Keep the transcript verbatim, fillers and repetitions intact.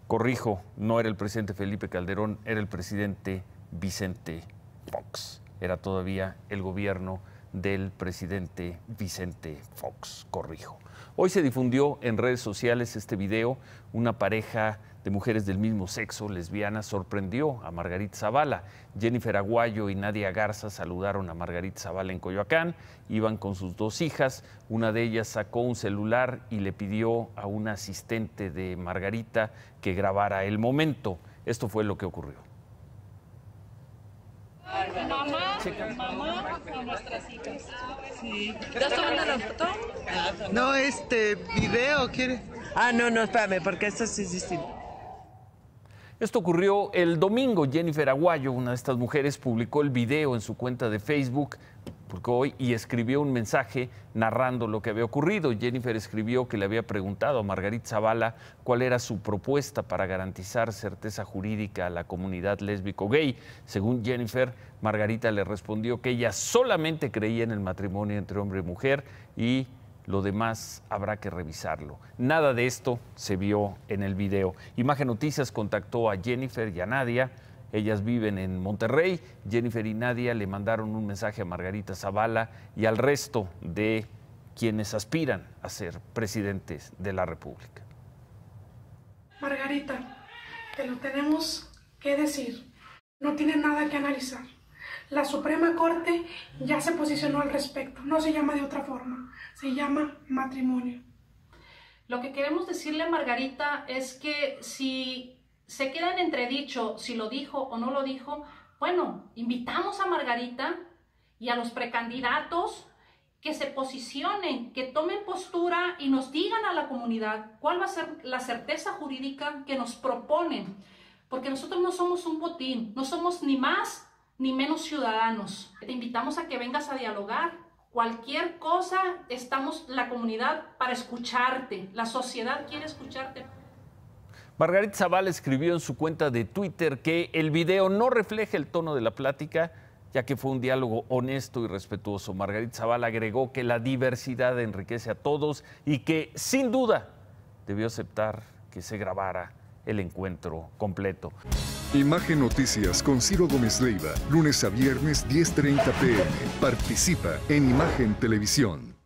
Corrijo, no era el presidente Felipe Calderón, era el presidente Vicente Fox. Era todavía el gobierno del presidente Vicente Fox, corrijo. Hoy se difundió en redes sociales este video. Una pareja de mujeres del mismo sexo, lesbianas, sorprendió a Margarita Zavala. Jennifer Aguayo y Nadia Garza saludaron a Margarita Zavala en Coyoacán. Iban con sus dos hijas. Una de ellas sacó un celular y le pidió a una asistente de Margarita que grabara el momento. Esto fue lo que ocurrió. Mamá, mamá con nuestras hijas. Sí. ¿Estás tomando la foto? No, este video, ¿quiere? Ah, no, no, espérame, porque esto sí es distinto. Esto ocurrió el domingo. Jennifer Aguayo, una de estas mujeres, publicó el video en su cuenta de Facebook porque hoy y escribió un mensaje narrando lo que había ocurrido. Jennifer escribió que le había preguntado a Margarita Zavala cuál era su propuesta para garantizar certeza jurídica a la comunidad lésbico-gay. Según Jennifer, Margarita le respondió que ella solamente creía en el matrimonio entre hombre y mujer y lo demás habrá que revisarlo. Nada de esto se vio en el video. Imagen Noticias contactó a Jennifer y a Nadia. Ellas viven en Monterrey. Jennifer y Nadia le mandaron un mensaje a Margarita Zavala y al resto de quienes aspiran a ser presidentes de la República. Margarita, te lo tenemos que decir. No tiene nada que analizar. La Suprema Corte ya se posicionó al respecto. No se llama de otra forma. Se llama matrimonio. Lo que queremos decirle a Margarita es que si se queda en entredicho si lo dijo o no lo dijo, bueno, invitamos a Margarita y a los precandidatos que se posicionen, que tomen postura y nos digan a la comunidad cuál va a ser la certeza jurídica que nos proponen. Porque nosotros no somos un botín, no somos ni más ni menos ciudadanos. Te invitamos a que vengas a dialogar. Cualquier cosa, estamos la comunidad para escucharte. La sociedad quiere escucharte. Margarita Zavala escribió en su cuenta de Twitter que el video no refleja el tono de la plática, ya que fue un diálogo honesto y respetuoso. Margarita Zavala agregó que la diversidad enriquece a todos y que, sin duda, debió aceptar que se grabara el encuentro completo. Imagen Noticias con Ciro Gómez Leiva, lunes a viernes diez treinta p m Participa en Imagen Televisión.